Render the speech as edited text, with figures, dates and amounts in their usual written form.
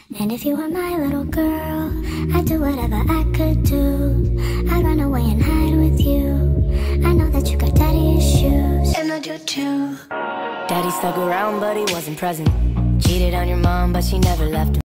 And if you were my little girl, I'd do whatever I could do. I'd run away and hide with you. I know that you got daddy issues, and I do too. Daddy stuck around, but he wasn't present. Cheated on your mom, but she never left him.